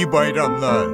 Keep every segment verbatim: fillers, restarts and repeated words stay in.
iyi bayramlar.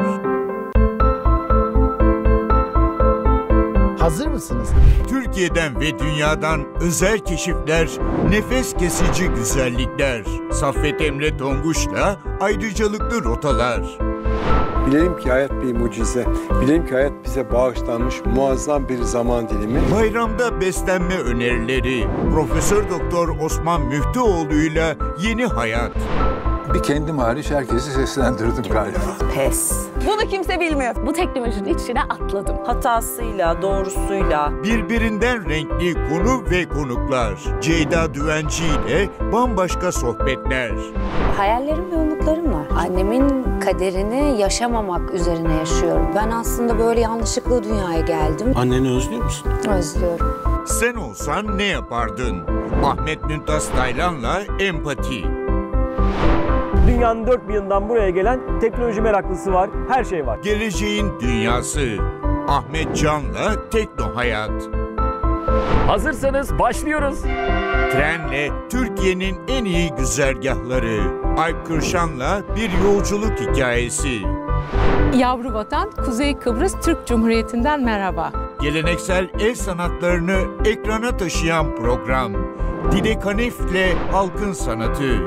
Hazır mısınız? Türkiye'den ve dünyadan özel keşifler, nefes kesici güzellikler. Saffet Emre Tonguç'la ayrıcalıklı rotalar. Bilelim ki hayat bir mucize. Bilelim ki hayat bize bağışlanmış muazzam bir zaman dilimi. Bayramda beslenme önerileri. Profesör Doktor Osman Müftüoğlu'yla yeni hayat. Bir kendim hariç herkesi seslendirdim galiba. Pes. Bunu kimse bilmiyor. Bu teknolojinin içine atladım. Hatasıyla, doğrusuyla. Birbirinden renkli konu ve konuklar. Ceyda Düvenci ile bambaşka sohbetler. Hayallerim ve umutlarım var. Annemin kaderini yaşamamak üzerine yaşıyorum. Ben aslında böyle yanlışlıkla dünyaya geldim. Anneni özlüyor musun? Özlüyorum. Sen olsan ne yapardın? Ahmet Mümtaz Taylan'la empati. Dünyanın dört bir yanından buraya gelen teknoloji meraklısı var, her şey var. Geleceğin dünyası. Ahmet Can'la Tekno Hayat. Hazırsanız başlıyoruz. Trenle Türkiye'nin en iyi güzergahları. Alp Kırşan'la bir yolculuk hikayesi. Yavru Vatan, Kuzey Kıbrıs Türk Cumhuriyeti'nden merhaba. Geleneksel el sanatlarını ekrana taşıyan program. Dilek Hanif'le halkın sanatı.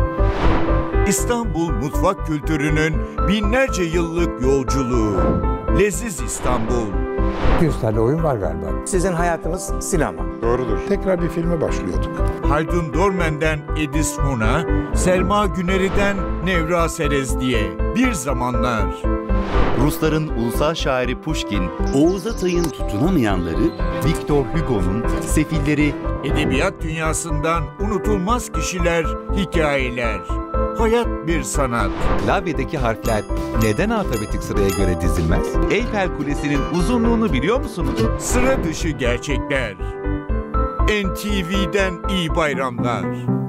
İstanbul mutfak kültürünün binlerce yıllık yolculuğu. Leziz İstanbul. yüz tane oyun var galiba. Sizin hayatınız sinema. Doğrudur. Tekrar bir filme başlıyorduk. Haldun Dormen'den Edis Mun'a, Selma Güneri'den Nevra Serezdi'ye Bir Zamanlar. Rusların ulusal şairi Pushkin, Oğuz Atay'ın tutunamayanları, Victor Hugo'nun Sefilleri, Edebiyat dünyasından unutulmaz kişiler, hikayeler. Hayat bir sanat. Klavyedeki harfler neden alfabetik sıraya göre dizilmez? Eyfel Kulesi'nin uzunluğunu biliyor musunuz? Sıra dışı gerçekler. N T V'den iyi bayramlar.